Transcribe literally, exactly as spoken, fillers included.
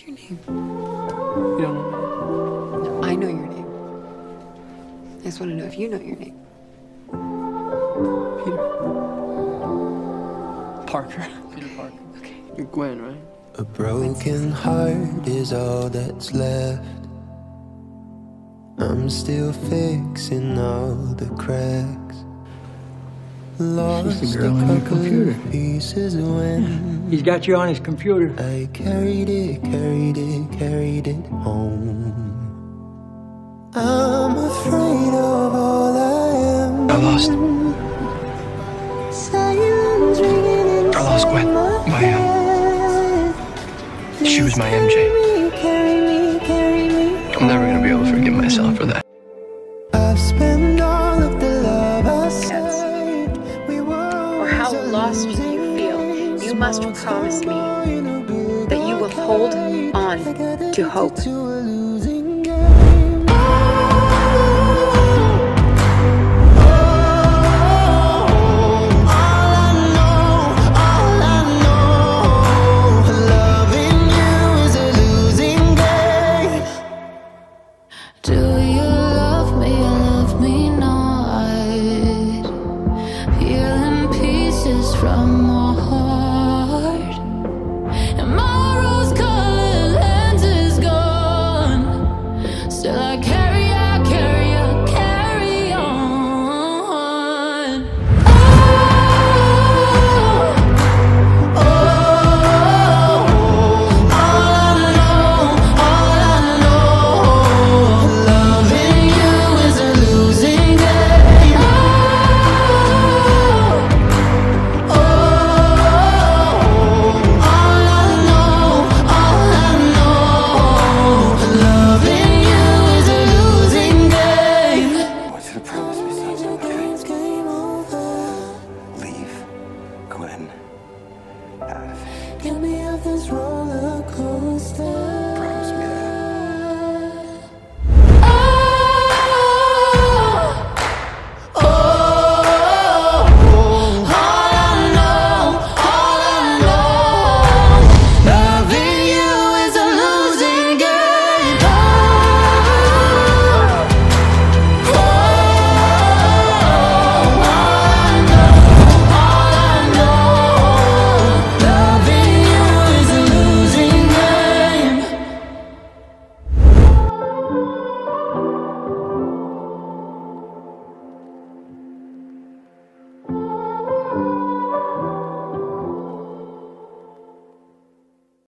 What's your name? You don't know. No, I know your name. I just want to know if you know your name. Peter. Parker. Peter Parker. Okay. You're Gwen, right? A broken heart is all that's left. I'm still fixing all the cracks. Lost She's the girl on your computer. Pieces when He's got you on his computer. I carried it, carried it, carried it home. I'm afraid of all I am. I lost. I lost Gwen. My, um, she was my M J. I'm never gonna be able to forgive myself for that. I've spent all of the love I saved. We were Or how lost you feel, you must promise me that you will hold on to hope.